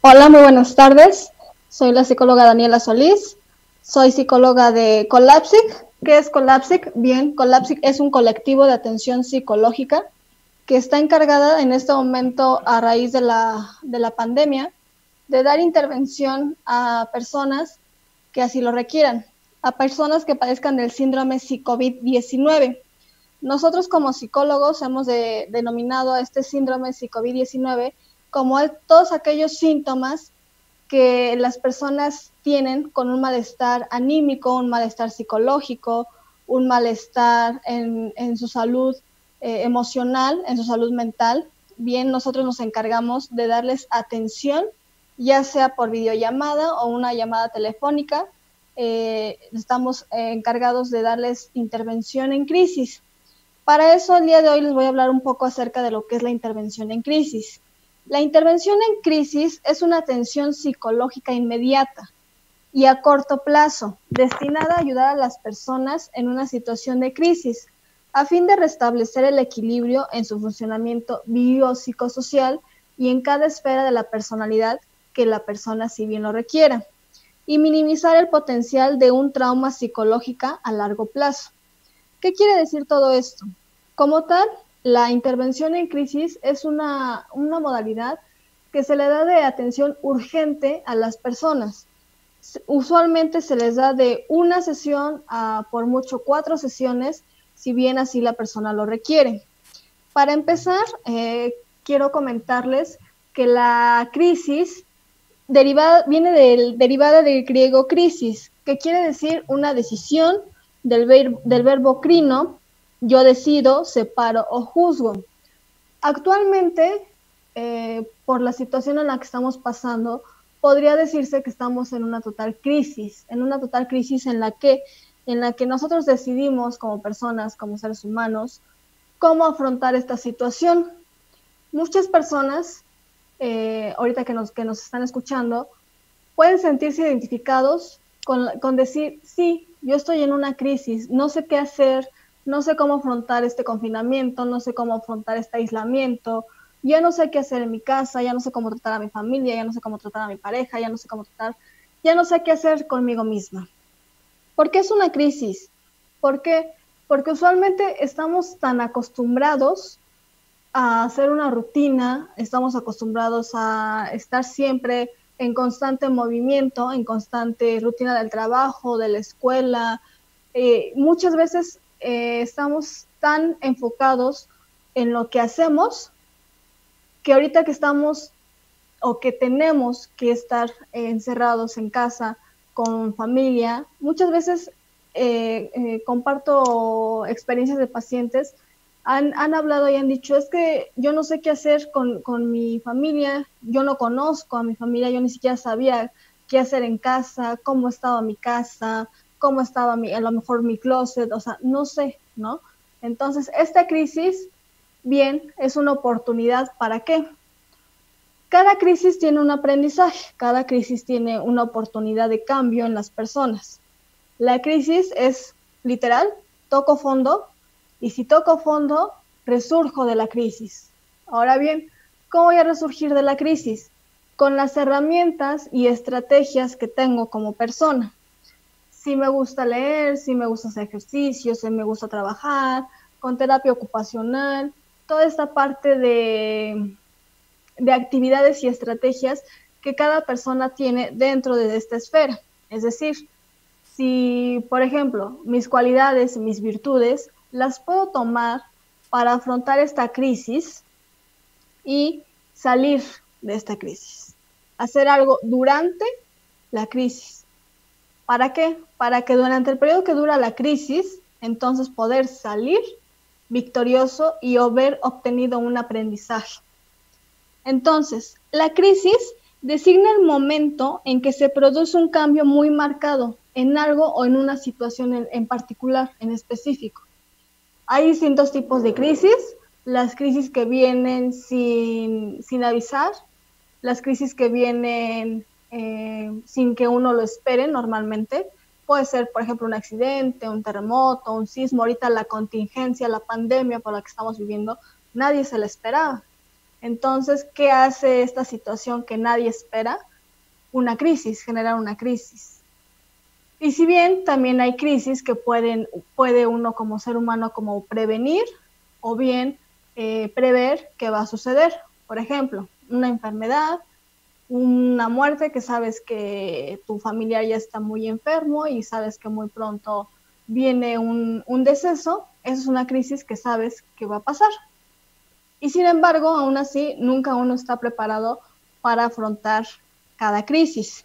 Hola, muy buenas tardes. Soy la psicóloga Daniela Solís. Soy psicóloga de Collapsic. ¿Qué es Collapsic? Bien, Collapsic es un colectivo de atención psicológica que está encargada en este momento, a raíz de la pandemia, de dar intervención a personas que así lo requieran, a personas que padezcan del síndrome COVID-19. Nosotros como psicólogos hemos denominado a este síndrome COVID-19 como todos aquellos síntomas que las personas tienen con un malestar anímico, un malestar psicológico, un malestar en su salud emocional, en su salud mental. Bien, nosotros nos encargamos de darles atención, ya sea por videollamada o una llamada telefónica. Estamos encargados de darles intervención en crisis. Para eso, el día de hoy les voy a hablar un poco acerca de lo que es la intervención en crisis. La intervención en crisis es una atención psicológica inmediata y a corto plazo, destinada a ayudar a las personas en una situación de crisis, a fin de restablecer el equilibrio en su funcionamiento biopsicosocial y en cada esfera de la personalidad que la persona si bien lo requiera, y minimizar el potencial de un trauma psicológico a largo plazo. ¿Qué quiere decir todo esto? Como tal, la intervención en crisis es una modalidad que se le da de atención urgente a las personas. Usualmente se les da de una sesión a por mucho 4 sesiones, si bien así la persona lo requiere. Para empezar, quiero comentarles que la crisis derivada del griego crisis, que quiere decir una decisión del verbo crino, yo decido, separo o juzgo. Actualmente, por la situación en la que estamos pasando, podría decirse que estamos en una total crisis en la que nosotros decidimos como personas, como seres humanos, cómo afrontar esta situación. Muchas personas, ahorita que nos están escuchando, pueden sentirse identificados con decir, sí, yo estoy en una crisis, no sé qué hacer, no sé cómo afrontar este confinamiento, no sé cómo afrontar este aislamiento, ya no sé qué hacer en mi casa, ya no sé cómo tratar a mi familia, ya no sé cómo tratar a mi pareja, ya no sé qué hacer conmigo misma. ¿Por qué es una crisis? ¿Por qué? Porque usualmente estamos tan acostumbrados a hacer una rutina, estamos acostumbrados a estar siempre en constante movimiento, en constante rutina del trabajo, de la escuela. Muchas veces estamos tan enfocados en lo que hacemos que ahorita que estamos o que tenemos que estar encerrados en casa con familia, muchas veces comparto experiencias de pacientes, han hablado y han dicho, es que yo no sé qué hacer con mi familia, yo no conozco a mi familia, yo ni siquiera sabía qué hacer en casa, cómo estaba mi casa, cómo estaba a lo mejor mi closet, o sea, no sé, ¿no? Entonces, esta crisis, bien, es una oportunidad, ¿para qué? Cada crisis tiene un aprendizaje, cada crisis tiene una oportunidad de cambio en las personas. La crisis es literal, toco fondo, y si toco fondo, resurjo de la crisis. Ahora bien, ¿cómo voy a resurgir de la crisis? Con las herramientas y estrategias que tengo como persona. Si me gusta leer, si me gusta hacer ejercicio, si me gusta trabajar, con terapia ocupacional, toda esta parte de actividades y estrategias que cada persona tiene dentro de esta esfera. Es decir, si, por ejemplo, mis cualidades, mis virtudes, las puedo tomar para afrontar esta crisis y salir de esta crisis. Hacer algo durante la crisis. ¿Para qué? Para que durante el periodo que dura la crisis, entonces poder salir victorioso y haber obtenido un aprendizaje. Entonces, la crisis designa el momento en que se produce un cambio muy marcado en algo o en una situación en particular, en específico. Hay distintos tipos de crisis, las crisis que vienen sin avisar, las crisis que vienen sin que uno lo espere normalmente. Puede ser, por ejemplo, un accidente, un terremoto, un sismo. Ahorita la contingencia, la pandemia por la que estamos viviendo, nadie se la esperaba. Entonces, ¿qué hace esta situación que nadie espera? Una crisis, generar una crisis. Y si bien también hay crisis que puede uno como ser humano como prevenir o bien prever qué va a suceder. Por ejemplo, una enfermedad, una muerte que sabes que tu familiar ya está muy enfermo y sabes que muy pronto viene un deceso, esa es una crisis que sabes que va a pasar. Y sin embargo, aún así, nunca uno está preparado para afrontar cada crisis.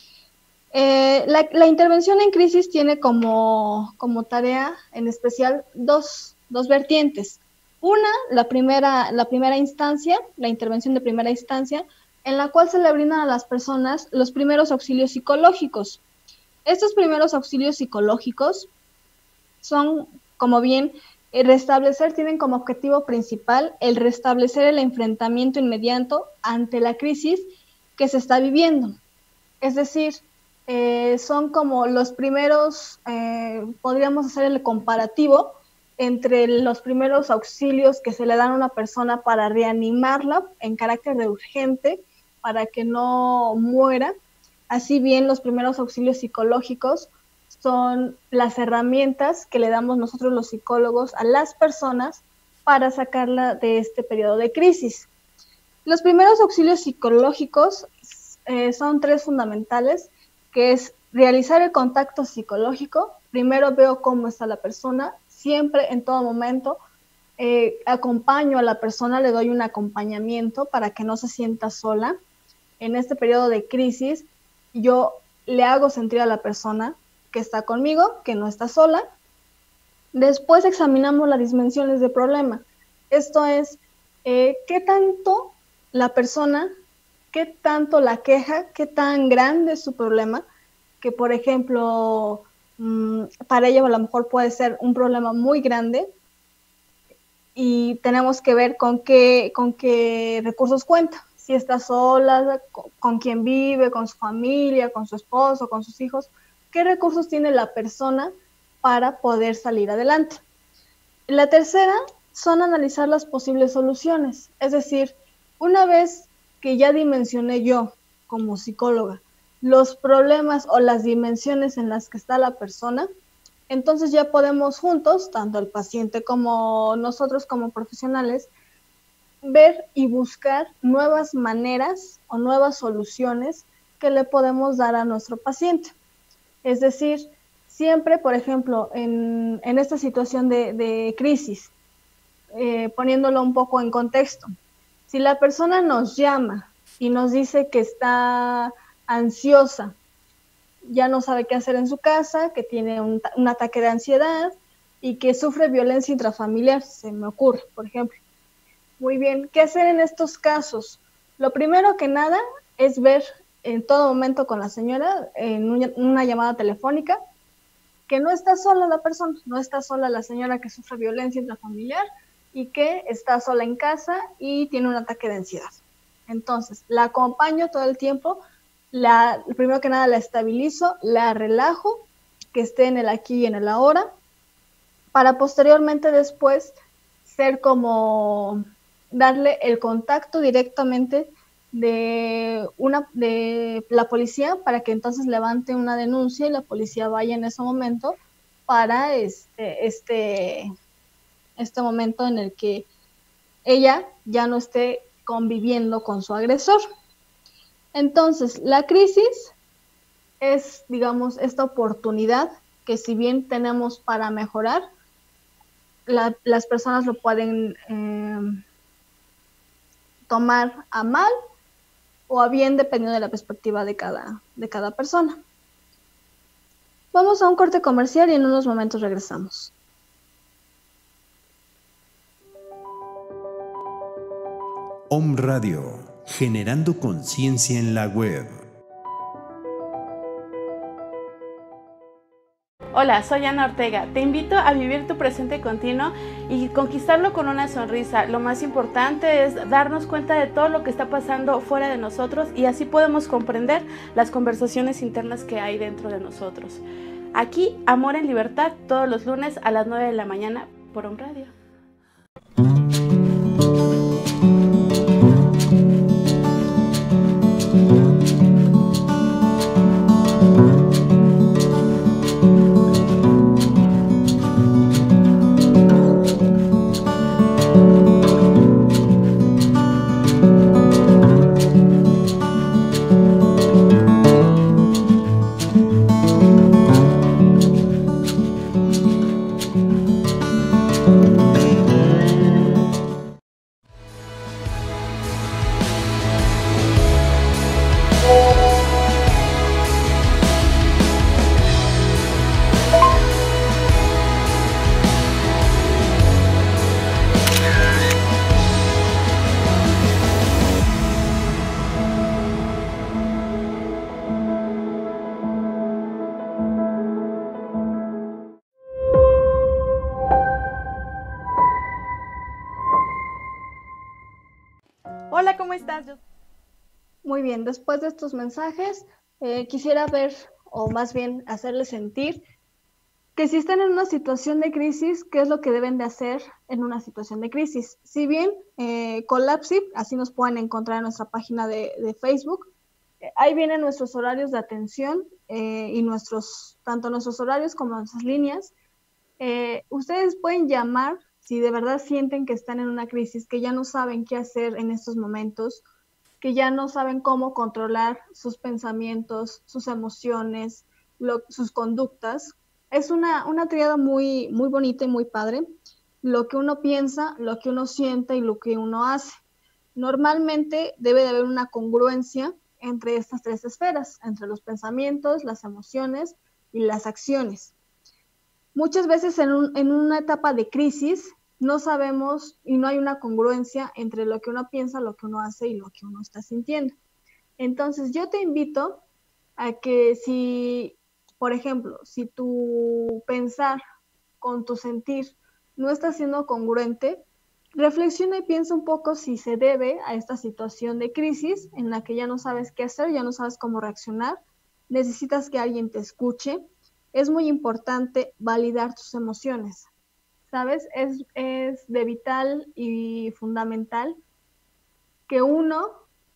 La intervención en crisis tiene como tarea en especial dos vertientes. Una, la primera instancia, la intervención de primera instancia, en la cual se le brindan a las personas los primeros auxilios psicológicos. Estos primeros auxilios psicológicos son, como bien, tienen como objetivo principal el restablecer el enfrentamiento inmediato ante la crisis que se está viviendo. Es decir, son como los primeros, podríamos hacer el comparativo entre los primeros auxilios que se le dan a una persona para reanimarla en carácter de urgente, para que no muera. Así bien, los primeros auxilios psicológicos son las herramientas que le damos nosotros los psicólogos a las personas para sacarla de este periodo de crisis. Los primeros auxilios psicológicos son tres fundamentales, que es realizar el contacto psicológico. Primero veo cómo está la persona, siempre en todo momento acompaño a la persona, le doy un acompañamiento para que no se sienta sola. En este periodo de crisis yo le hago sentir a la persona que está conmigo, que no está sola. Después examinamos las dimensiones del problema. Esto es, qué tanto la persona, qué tanto la queja, qué tan grande es su problema, que por ejemplo, para ella a lo mejor puede ser un problema muy grande y tenemos que ver con qué recursos cuenta. Si está sola, con quién vive, con su familia, con su esposo, con sus hijos, qué recursos tiene la persona para poder salir adelante. La tercera son analizar las posibles soluciones, es decir, una vez que ya dimensioné yo como psicóloga los problemas o las dimensiones en las que está la persona, entonces ya podemos juntos, tanto el paciente como nosotros como profesionales, ver y buscar nuevas maneras o nuevas soluciones que le podemos dar a nuestro paciente. Es decir, siempre, por ejemplo, en esta situación de crisis, poniéndolo un poco en contexto, si la persona nos llama y nos dice que está ansiosa, ya no sabe qué hacer en su casa, que tiene un ataque de ansiedad y que sufre violencia intrafamiliar, se me ocurre, por ejemplo. Muy bien, ¿qué hacer en estos casos? Lo primero que nada es ver en todo momento con la señora, en una llamada telefónica, que no está sola la persona, no está sola la señora que sufre violencia intrafamiliar y que está sola en casa y tiene un ataque de ansiedad. Entonces, la acompaño todo el tiempo, primero que nada la estabilizo, la relajo, que esté en el aquí y en el ahora, para posteriormente después ser como darle el contacto directamente de la policía para que entonces levante una denuncia y la policía vaya en ese momento para este momento en el que ella ya no esté conviviendo con su agresor. Entonces, la crisis es, digamos, esta oportunidad que si bien tenemos para mejorar, las personas lo pueden tomar a mal o a bien dependiendo de la perspectiva de cada persona. Vamos a un corte comercial y en unos momentos regresamos. Om Radio, generando conciencia en la web. Hola, soy Ana Ortega. Te invito a vivir tu presente continuo y conquistarlo con una sonrisa. Lo más importante es darnos cuenta de todo lo que está pasando fuera de nosotros y así podemos comprender las conversaciones internas que hay dentro de nosotros. Aquí, Amor en Libertad, todos los lunes a las 9 de la mañana por Om Radio. Hola, ¿cómo estás? Muy bien, después de estos mensajes, quisiera ver, o más bien hacerles sentir, que si están en una situación de crisis, ¿qué es lo que deben de hacer en una situación de crisis? Si bien Collapsip, así nos pueden encontrar en nuestra página de Facebook, ahí vienen nuestros horarios de atención y tanto nuestros horarios como nuestras líneas. Ustedes pueden llamar si de verdad sienten que están en una crisis, que ya no saben qué hacer en estos momentos, que ya no saben cómo controlar sus pensamientos, sus emociones, sus conductas. Es una triada muy, muy bonita y muy padre. Lo que uno piensa, lo que uno siente y lo que uno hace. Normalmente debe de haber una congruencia entre estas tres esferas, entre los pensamientos, las emociones y las acciones. Muchas veces en una etapa de crisis no sabemos y no hay una congruencia entre lo que uno piensa, lo que uno hace y lo que uno está sintiendo. Entonces yo te invito a que si, por ejemplo, si tu pensar con tu sentir no está siendo congruente, reflexiona y piensa un poco si se debe a esta situación de crisis en la que ya no sabes qué hacer, ya no sabes cómo reaccionar, necesitas que alguien te escuche. Es muy importante validar tus emociones, ¿sabes? Es de vital y fundamental que uno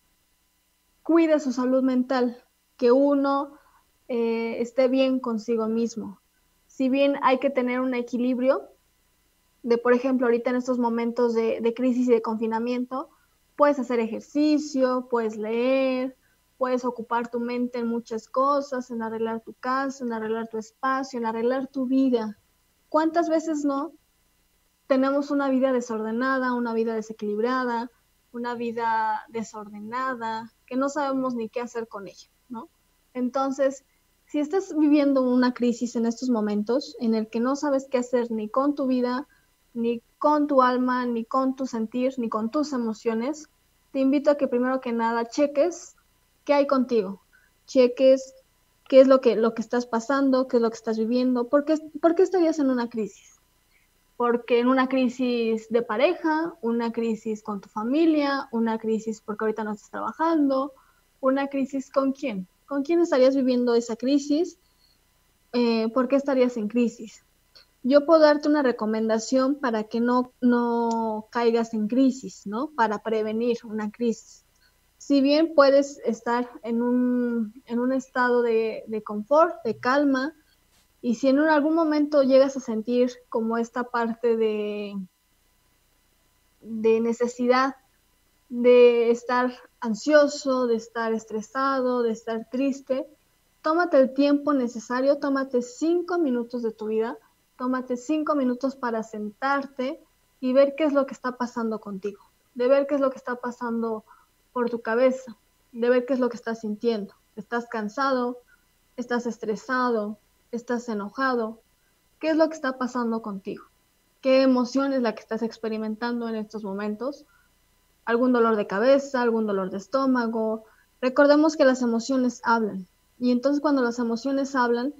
cuide su salud mental, que uno esté bien consigo mismo. Si bien hay que tener un equilibrio, de por ejemplo, ahorita en estos momentos de crisis y de confinamiento, puedes hacer ejercicio, puedes leer, puedes ocupar tu mente en muchas cosas, en arreglar tu casa, en arreglar tu espacio, en arreglar tu vida. ¿Cuántas veces no tenemos una vida desordenada, una vida desequilibrada, una vida desordenada, que no sabemos ni qué hacer con ella, ¿no? Entonces, si estás viviendo una crisis en estos momentos en el que no sabes qué hacer ni con tu vida, ni con tu alma, ni con tu sentir, ni con tus emociones, te invito a que primero que nada cheques qué hay contigo, cheques qué es lo que estás pasando, qué es lo que estás viviendo, por qué estarías en una crisis. Porque en una crisis de pareja, una crisis con tu familia, una crisis porque ahorita no estás trabajando, una crisis ¿con quién? ¿Con quién estarías viviendo esa crisis? ¿Por qué estarías en crisis? Yo puedo darte una recomendación para que no caigas en crisis, ¿no? Para prevenir una crisis. Si bien puedes estar en un estado de confort, de calma, y si en algún momento llegas a sentir como esta parte de necesidad de estar ansioso, de estar estresado, de estar triste, tómate el tiempo necesario, tómate 5 minutos de tu vida, tómate 5 minutos para sentarte y ver qué es lo que está pasando contigo, de ver qué es lo que está pasando por tu cabeza, de ver qué es lo que estás sintiendo. ¿Estás cansado? ¿Estás estresado? ¿Estás enojado? ¿Qué es lo que está pasando contigo? ¿Qué emoción es la que estás experimentando en estos momentos? ¿Algún dolor de cabeza? ¿Algún dolor de estómago? Recordemos que las emociones hablan. Y entonces cuando las emociones hablan,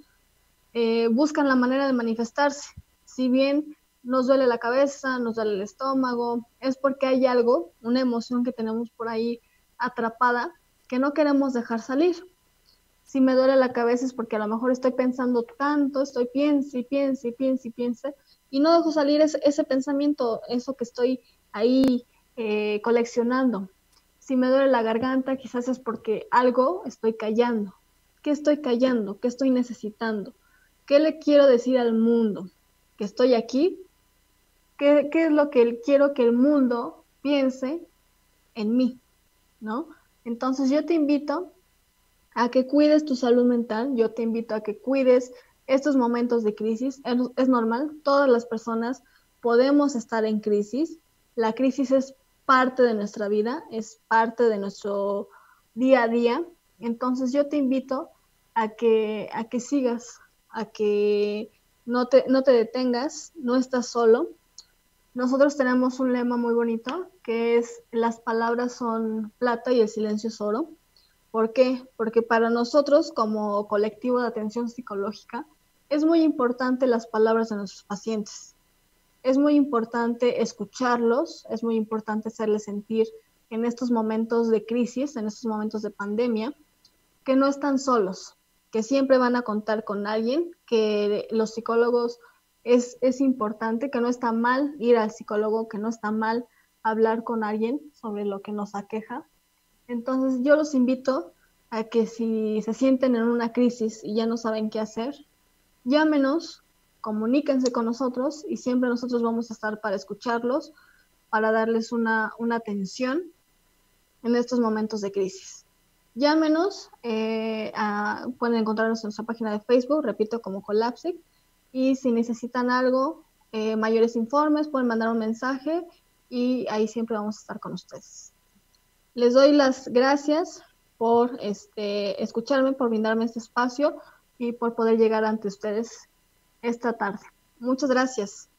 buscan la manera de manifestarse. Si bien nos duele la cabeza, nos duele el estómago, es porque hay algo, una emoción que tenemos por ahí atrapada, que no queremos dejar salir. Si me duele la cabeza es porque a lo mejor estoy pensando tanto, estoy piense y piense y piense y piense, y no dejo salir ese pensamiento, eso que estoy ahí coleccionando. Si me duele la garganta, quizás es porque algo estoy callando. ¿Qué estoy callando? ¿Qué estoy necesitando? ¿Qué le quiero decir al mundo? ¿Que estoy aquí? ¿Qué es lo que quiero que el mundo piense en mí? ¿No? Entonces yo te invito a que cuides tu salud mental, yo te invito a que cuides estos momentos de crisis. Es normal, todas las personas podemos estar en crisis. La crisis es parte de nuestra vida, es parte de nuestro día a día. Entonces yo te invito a que sigas, a que no te detengas, no estás solo. Nosotros tenemos un lema muy bonito que es: las palabras son plata y el silencio es oro. ¿Por qué? Porque para nosotros como colectivo de atención psicológica es muy importante las palabras de nuestros pacientes. Es muy importante escucharlos, es muy importante hacerles sentir en estos momentos de crisis, en estos momentos de pandemia, que no están solos, que siempre van a contar con alguien, que los psicólogos es importante, que no está mal ir al psicólogo, que no está mal hablar con alguien sobre lo que nos aqueja. Entonces yo los invito a que si se sienten en una crisis y ya no saben qué hacer, llámenos, comuníquense con nosotros y siempre nosotros vamos a estar para escucharlos, para darles una atención en estos momentos de crisis. Llámenos, pueden encontrarnos en nuestra página de Facebook, repito, como Collapsic, y si necesitan algo, mayores informes, pueden mandar un mensaje y ahí siempre vamos a estar con ustedes. Les doy las gracias por escucharme, por brindarme este espacio y por poder llegar ante ustedes esta tarde. Muchas gracias.